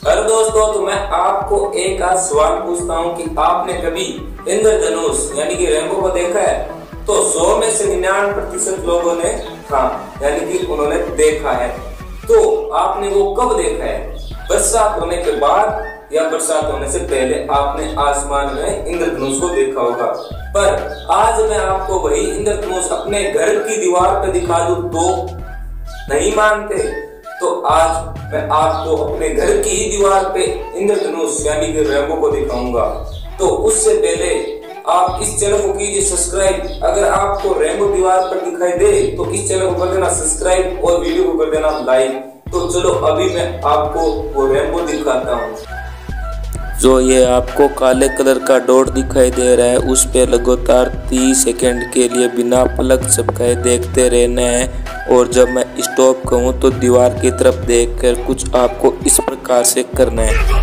Hello दोस्तों, तो मैं आपको एक आज सवाल पूछता हूँ कि आपने कभी इंद्रधनुष यानी कि रेनबो को देखा है? तो 100 में से 99% लोगों ने हाँ यानी कि उन्होंने देखा है। तो आपने वो कब देखा है? बरसात होने के बाद या बरसात होने से पहले आपने आसमान में इंद्रधनुष को देखा होगा। पर आज मैं आपको वही इंद्रधनुष अपने घर की दीवार पे दिखा दूं तो नहीं मानते। तो आज मैं आपको अपने घर की ही दीवार पे इंद्रधनुष यानी कि रेनबो को दिखाऊंगा। तो उससे पहले आप इस चैनल को कीजिए सब्सक्राइब। अगर आपको रेनबो दीवार पर दिखाई दे तो इस चैनल को कर देना सब्सक्राइब और वीडियो को कर देना लाइक। तो चलो अभी मैं आपको वो रेनबो दिखाता हूँ। जो ये आपको काले कलर का डॉट दिखाई दे रहा है, उस पे लगातार 30 सेकंड के लिए बिना पलक झपकाए देखते रहना है। और जब मैं स्टॉप कहूँ तो दीवार की तरफ देखकर कुछ आपको इस प्रकार से करना है।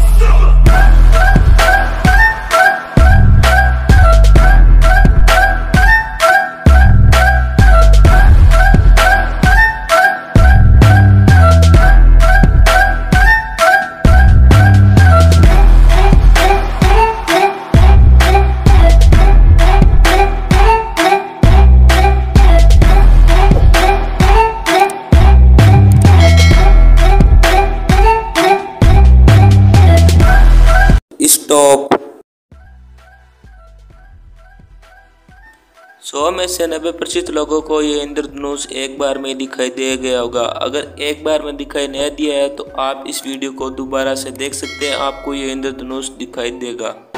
स्टॉप। 100 में से 90% लोगों को ये इंद्रधनुष एक बार में दिखाई दे गया होगा। अगर एक बार में दिखाई नहीं दिया है तो आप इस वीडियो को दोबारा से देख सकते हैं, आपको ये इंद्रधनुष दिखाई देगा।